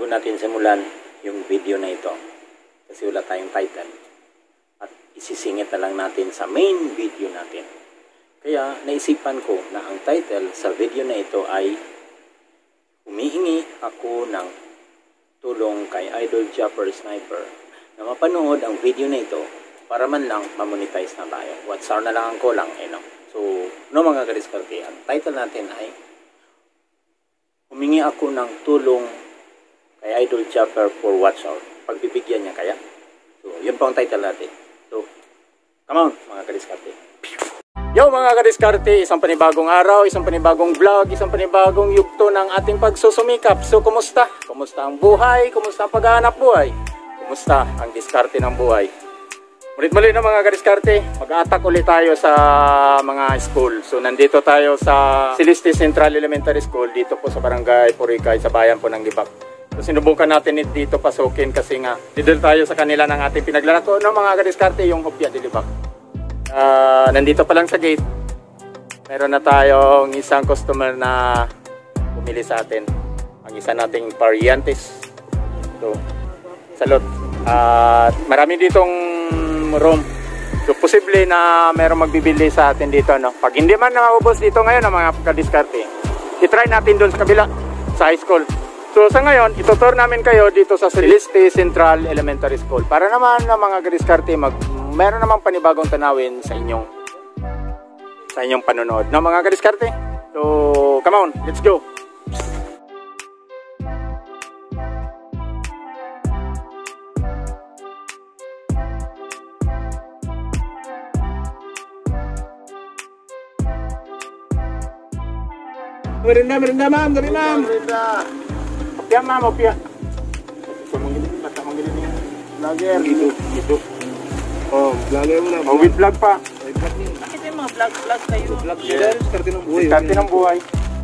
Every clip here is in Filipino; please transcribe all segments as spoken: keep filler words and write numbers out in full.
bago natin simulan yung video na ito, kasi wala tayong title, at isisingit na lang natin sa main video natin. Kaya naisipan ko na ang title sa video na ito ay humihingi ako ng tulong kay Idol Japper Sniper na mapanood ang video na ito para man lang mamonetize na tayo. What's our na lang ang kulang, eh no? So, no mga kadiskarte, ang title natin ay humingi ako ng tulong kay Idol Japper for watch out. Pagbibigyan niya kaya? So, yun po ang title natin. So, come on mga kadiskarte. Yo mga kadiskarte, isang panibagong araw, isang panibagong vlog, isang panibagong yugto ng ating pagsusumikap. So, kumusta? Kumusta ang buhay? Kumusta ang paghahanap buhay? Kumusta ang diskarte ng buhay? Mulit-muli na mga kadiskarte, mag-attack ulit tayo sa mga school. So, nandito tayo sa Celeste Central Elementary School, dito po sa Barangay Purikay, sa bayan po ng Libak. So, sinubukan natin dito pasukin kasi nga, dito tayo sa kanila ng ating pinaglalako. No mga kadiskarte, yung hopya di Libak. Uh, nandito pa lang sa gate, meron na tayong isang customer na pumili sa atin, ang isa nating pariantes. So, salot. At uh, marami ditong room, so posible na meron magbibili sa atin dito, no? Pag hindi man naubos dito ngayon ang mga kadiskarte, itry natin doon sa kabila sa high school. So sa ngayon, itutur namin kayo dito sa Celeste Central Elementary School para naman na mga kadiskarte mag meron namang panibagong tanawin sa inyong sa inyong panonood, no mga kadiskarte. So come on, let's go. Merinda, merinda ma'am, gabi ma'am. Merinda. Opya ma'am, opya. Ito mong gilin, bata mong gilin niya. Vlogger. Ito, ito. Oh, vlogger mo na. Oh, with vlog pa. Bakit yung mga vlog, vlog kayo? Vlog Yeah. Diskarte ng buhay. Diskarte ng buhay.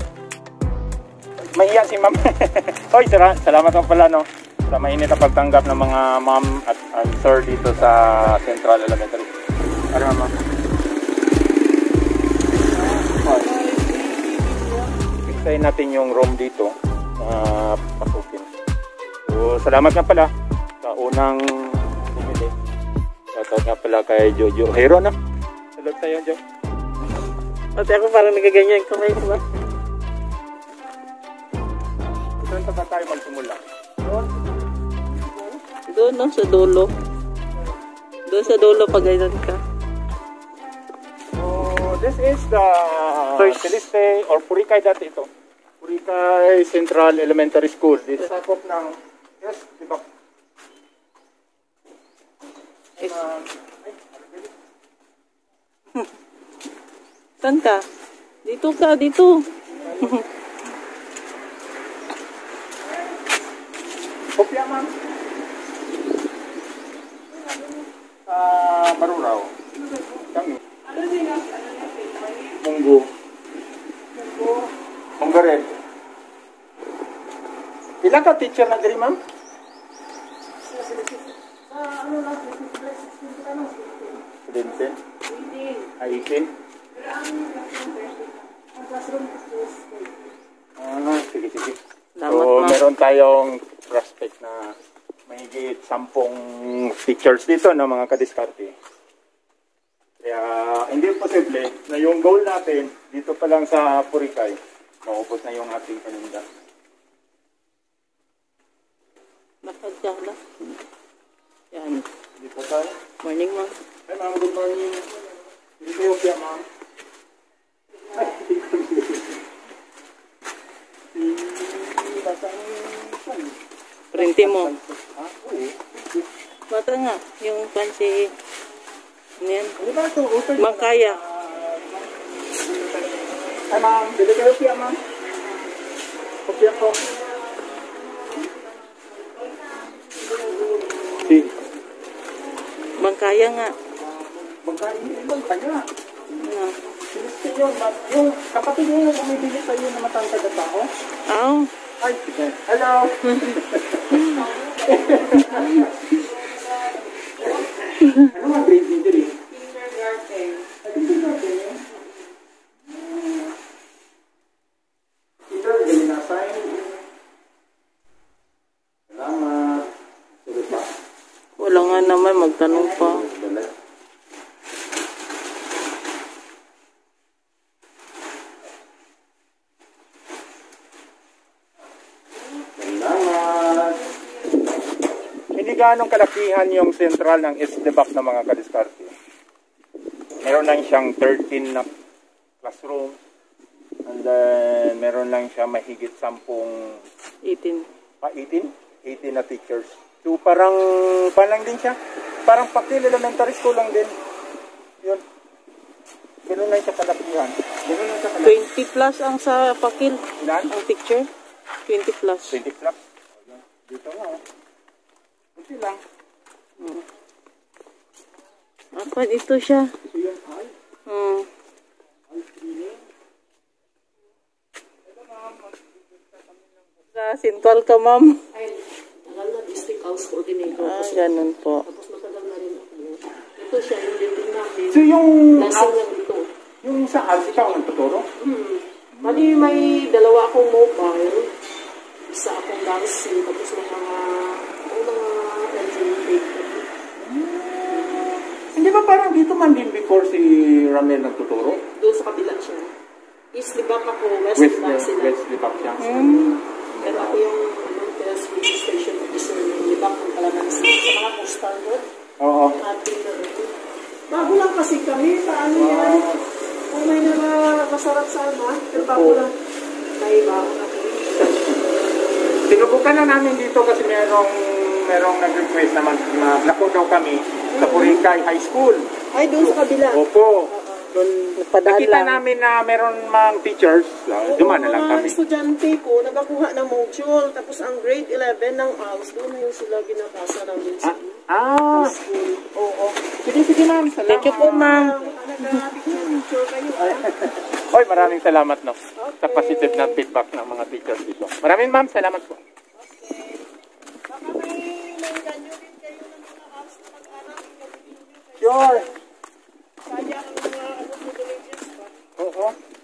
Mahiya si ma'am. Hoy, salamat po pala, no? Sa mainit na pagtanggap ng mga ma'am at and sir dito sa Central Elementary. Ano ma'am? Iksayin natin yung room dito na uh, pasukin. So, salamat nga pala sa unang bumili. Shoutout nga pala kay Jojo Hero, na. Salud tayo, Jo. Pati ako parang nagaganyan ko kayo, ba? Doon pa ba tayo magsimula? Doon? Doon, no? Sa dulo. Doon sa dulo pag ganyan ka. So, this is the First. Celeste or Purikay dati ito. Purikay Central Elementary School. This is sakop ng, yes, diba? Yes. Saan ka? Dito ka, dito. Kopya, ma'am. Ah, Maruraw. Kami. Munggo. Munggo red. Ilan ka teacher na diri, ma'am? Seventeen. Ay, eighteen. Ah, sige, sige. Salamat, So, ma'am. meron tayong prospect na mahigit sampung teachers dito, no, mga kadiskarte. Kaya, hindi posible na yung goal natin, dito pa lang sa Purikay, maubos na yung ating paninda. Nakadya na. Yan. Dito tayo. Morning, ma'am. Hi, ma'am. Good morning. Dito kayo, kaya, ma'am. Ay, Printi mo. Ah, oo. Bata nga. Yung fancy. Ano yan? Ano ba ito? Open. Mangkaya. Hi, ma'am. Dito kayo, kaya, ma'am. Kopya po. Si. Mangkaya nga. Magkain ibang kanya. Ano? Sinistin yun. Yung kapatid niyo yung bumibili sa iyo na matangkad na tao. Aw. Ay, sige. Hello. Ano nga grade niyo diri? Kindergarten. Ay, kindergarten yun. Kindergarten na sign. nga naman, magtanong pa. Salamat. Hindi ganong kalakihan yung sentral ng S D B A C na mga kadiskarte. Meron lang siyang thirteen na classroom. And then, meron lang siya mahigit sampung, eighteen. ah, eighteen? eighteen na teachers. So, parang, parang din siya. Parang Pakil Elementary School lang din. Yun. Meron lang siya kalakihan. Meron lang siya kalakihan. twenty plus ang sa Pakil. Ilan? Ang picture. twenty plus. twenty plus. Dito nga, oh. Kunti lang. Hmm. Apa, ito siya. Ito yung high. Hmm. High screening. Sa Sintol ka, ma'am. Ay, tagal na district house coordinator. Ah, ganun po. Tapos matagal na rin ako. Ito siya, yung building namin. So, yung, Lasing lang dito. yung sa Alsi, ikaw ang nagtuturo? Hmm. Bali, may dalawa akong mobile. Isa akong dancing. Tapos may mga, may mga L G B T. Hindi ba parang dito man din before si Ramel nagtuturo? Doon sa kabila siya. East Libak ako, West West, Libak sila. West Libak siya. Hmm. Pero ako yung ano, test registration officer ng Libak ng Calamansi. Sa mga postal road. Oo. Ating na rin. Bago lang kasi kami, paano yan? Kung may naman masarap sana, pero bago lang. May bago na kami. Sinubukan na namin dito kasi merong merong nag-request na mag- maglako daw kami sa Purikay High School. Ay, doon sa kabila. Opo. Doon Nagpadaan nakita lang. namin na meron mga teachers. Uh, Duman na lang mga kami. estudyante ko, nagakuha ng module. Tapos ang grade eleven ng A U S, doon na yung sila ginapasa ng Ah, ah. school. Oo. Sige, sige ma'am. Salamat. Thank you po, ma'am. Nag-picture kayo. ah. Oy, maraming salamat no. Sa positive na feedback ng mga teachers dito. Maraming ma'am, salamat po. Baka may nangganyo din kayo ng mga A U S na mag-aral. Sure. Kaya ang mga ano, privileges pa. Oo.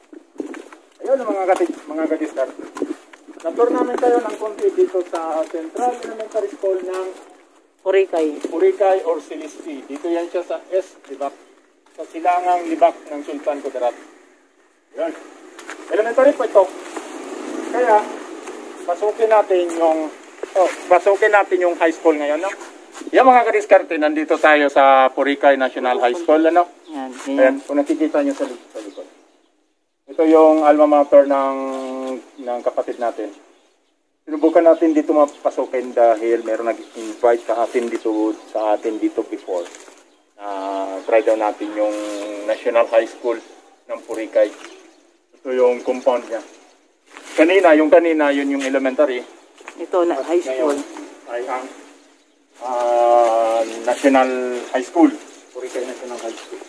Ayun mga katis, mga kadistar. Natour namin kayo ng konti dito sa Central Elementary School ng Purikay. Purikay or Silisti. Dito yan siya sa S, Libak. Sa silangang Libak ng Sultan Kudarat. Yan. Elementary po ito. Kaya, pasukin natin yung, oh, pasukin natin yung high school ngayon, no? Yan mga kadiskarte, nandito tayo sa Purikay National High School, ano? Yan. Ayan, Yan. kung nakikita nyo sa, lik- sa likod. Ito yung alma mater ng, ng kapatid natin. Sinubukan natin dito mapasukin dahil meron nag-invite sa atin dito, sa atin dito before. Uh, try daw natin yung National High School ng Purikay. Ito yung compound niya. Kanina, yung kanina, yun yung elementary. Ito na high school. Ngayon ay ang uh, National High School. Purikay National High School.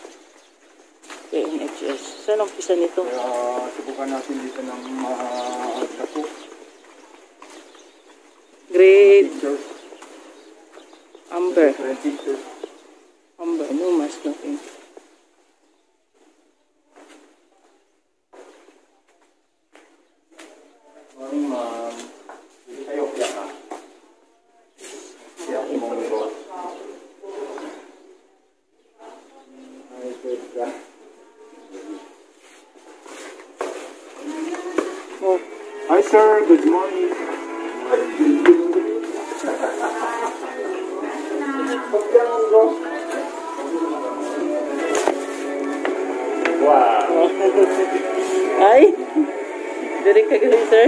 K N H S. Saan ang pisa nito? Kaya subukan natin dito ng mga uh, Grade teachers. Amber. Different teachers. Amber. No mas nothing. Morning, ma'am. Hindi kayo kaya ka? Kaya ako mong ito. Ay, good ka. Oh. Hi, sir. Good morning. Wow. Ay! Dari ka galing, sir.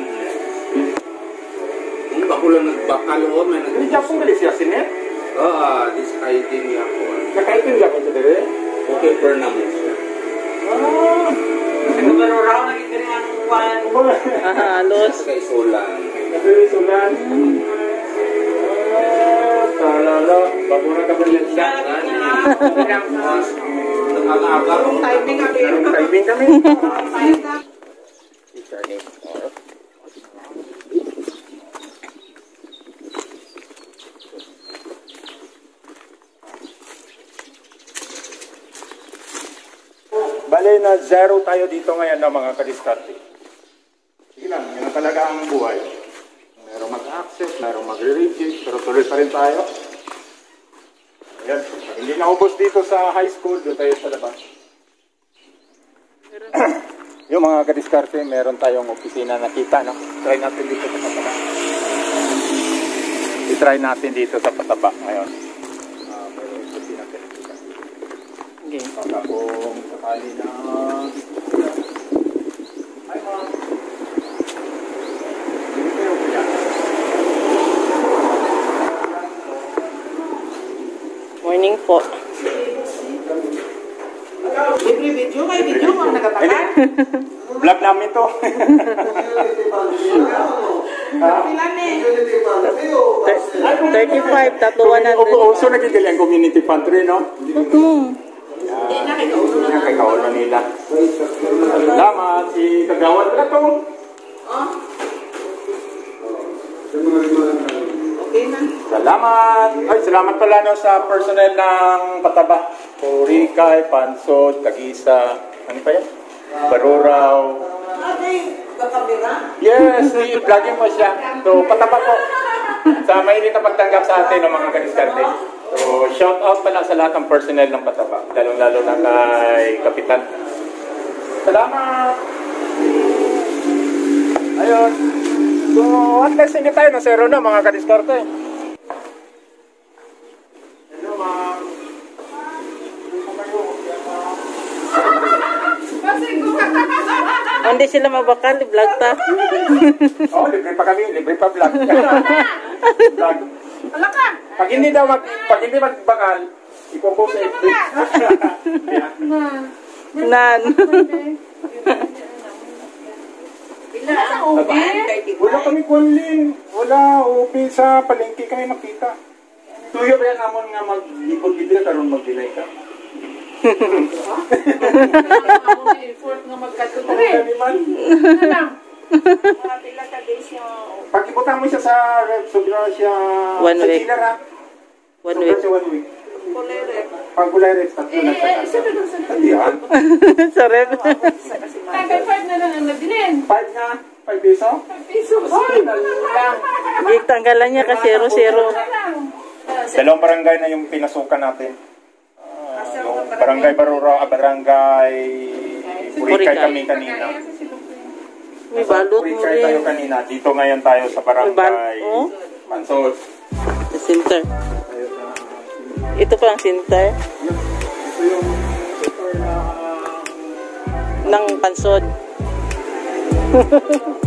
Kung ako lang nagbakalo, may nag... Hindi siya pong galis siya, sinet? Ah, this item niya ako. Nakaitin siya ko sa dere? Okay, per naman siya. Ah! Pero raw nagiging ang kuwan. Ah, halos. Sa isulan. Nagre-risulan. Ah, talala. Bago na kabalit siya. Nag-aga-aga. Timing kami. Merong timing kami. Teacher name. Bale na zero tayo dito ngayon ng mga kadiskarte. Sige lang, yun ang talaga ang buhay. Merong mag-accept, merong magre-reject, pero tuloy pa rin tayo. Ayan. Hindi naubos dito sa high school. Doon tayo sa labas. Yung mga kadiskarte, meron tayong opisina nakita, no? Try natin dito sa pataba. I-try natin dito sa pataba ngayon. Uh, meron yung opisina nakita. Okay. Baka kung sakali na... Hi, ma'am. Hindi kayo kaya. Morning po. Libre video, may video ang nakatakan. Vlog namin to. Pilan eh. thirty-five, tatlo one hundred. Opo, so nagigil ang community pantry, no? Hmm. Hindi na kay kaulo Yan, kay kaulo nila. Salamat, si Kagawad na to. Okay na. Salamat. Ay, salamat pala no, sa personnel ng Pataba. Purikay, Pansod, Tagisa, ano pa yan? Baruraw. Ate, kakamera? Yes, i-vlogging pa siya. So, Pataba po. Sa mainit na pagtanggap sa atin ng mga kadiskarte. So, shout out pala sa lahat ng personnel ng Pataba. Lalong-lalo na kay Kapitan. Salamat! Ayun. So, at least hindi tayo na zero na mga kadiskarte. Hello, ma'am. Hindi sila mabakal, vlog ta. Oh, libre pa kami, libre pa vlog. Vlog. Wala ka. Pag hindi daw mag, pag hindi magbakal, ipopost sa F B. Nan. Nasa ubi? Wala kami kunlin. Wala, ubi sa palengke kami makita. Tuyo ba yan namon nga mag-libod-libod karon mag-delay ka? Effort nga magkatuto Ano rin. kami man? Ano lang? Mga pila ka days yung... Pag ibutan mo siya sa rep, sobra siya... One sa week. chiller, ha? One Sobra week. siya one week. kulere. Pag gulay rin, tatlo na sa Eh, eh, sabi doon sa Tandihan. Sa rep. Tagay five na lang ang nabilin. Five na? Five piso? five pesos. Ay, nalang. Gitanggalan niya ka zero-zero. Dalawang barangay na yung pinasukan natin. Ah, yung barangay Barura, ah, barangay Purikay Purikay. kami kanina. May balot mo Purikay tayo rin. kanina. Dito ngayon tayo sa May bal- barangay oh? Pansod. Sa center. Ito pa ang center Ito yung super na ng pansod.